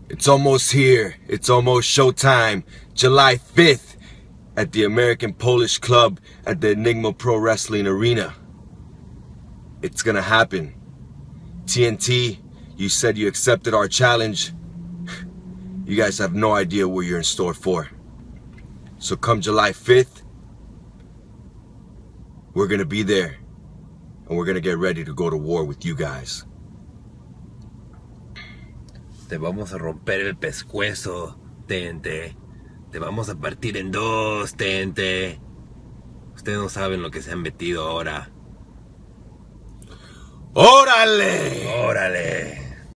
It's almost here. It's almost showtime. July 5th at the American Polish Club at the Enigma Pro Wrestling Arena. It's gonna happen. TNT, you said you accepted our challenge. You guys have no idea what you're in store for. So come July 5th, we're gonna be there. And we're gonna get ready to go to war with you guys. Te vamos a romper el pescuezo, TNT. Te vamos a partir en dos, TNT. Ustedes no saben lo que se han metido ahora. ¡Órale! ¡Órale!